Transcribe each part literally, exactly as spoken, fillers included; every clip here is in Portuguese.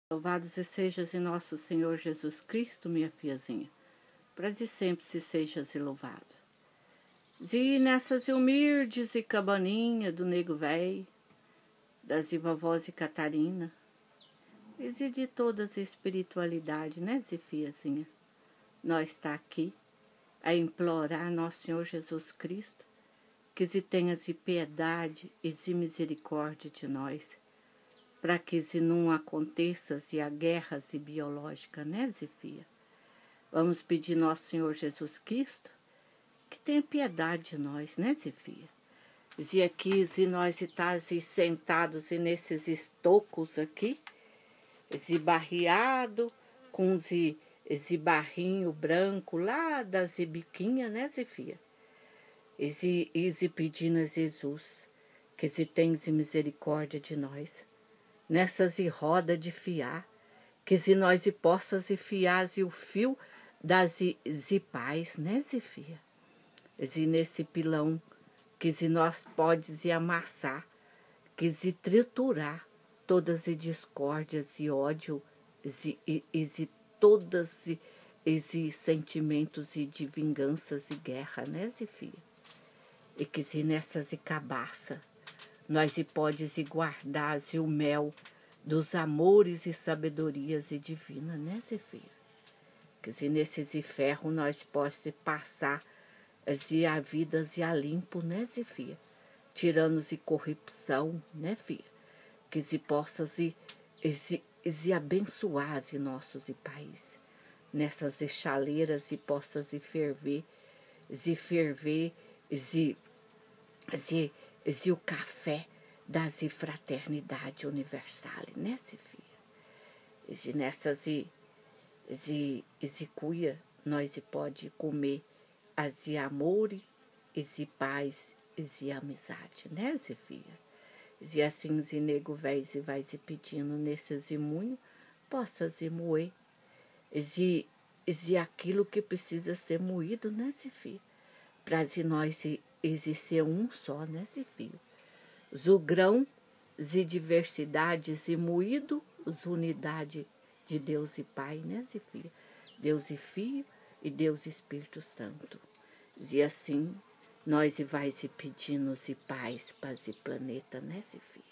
Louvado sejas em nosso Senhor Jesus Cristo, minha filhazinha. Para de sempre se sejas louvado. E nessas humildes e cabaninha do nego véi, das vovós e Catarina, e de todas a espiritualidade, né, Zefiazinha? Nós está aqui a implorar nosso Senhor Jesus Cristo que se tenhas piedade e misericórdia de nós, para que se não aconteça a guerra biológica, né, Zefia? Vamos pedir nosso Senhor Jesus Cristo que tenha piedade de nós, né, Zefia? E aqui, se nós estamos sentados nesses estocos aqui, esse barreado, com esse, esse barrinho branco lá das biquinhas, né, Zefia? Esse, esse pedindo a Jesus que se tenha misericórdia de nós, nessas rodas de fiar, que se nós e possas fiar o fio das pais, né, Zefia? E nesse pilão, que se nós podes e amassar, que se triturar todas as discórdias e ódio, e, e, e todas esses sentimentos e de vinganças e guerra, né, Zefia? E que se nessas e cabaça, nós e podes e guardar e o mel dos amores e sabedorias e divina, né, Zefia? Que se nesses e ferro nós possamos passar e a vidas e a limpo, né, Zefia? Tirando-se corrupção, né, filha? Que se possas e, e, e abençoar e nossos e país. Nessas chaleiras e possas e ferver, e ferver, e, e, e o café das e fraternidade universal, né, Zefia? E nessas e, e, e cuia, nós e pode comer as e amor, e paz, e amizade, né, Zefia? E assim, se nego véi e vai se pedindo nesses imunhos, possas e moer, e, e aquilo que precisa ser moído, né, Zefia? Para nós existir um só, né, Zefia? O grão, e diversidades e moído, os unidade de Deus e Pai, né, Zefia? Deus e Filho e Deus e Espírito Santo. E assim, nós e vai se pedindo e paz para esse planeta, né, Zefia?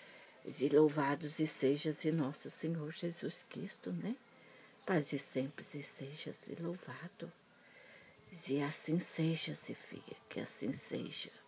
E louvados e sejas e nosso Senhor Jesus Cristo, né? Paz e sempre e sejas e louvado. E assim seja, Zefia, que assim seja.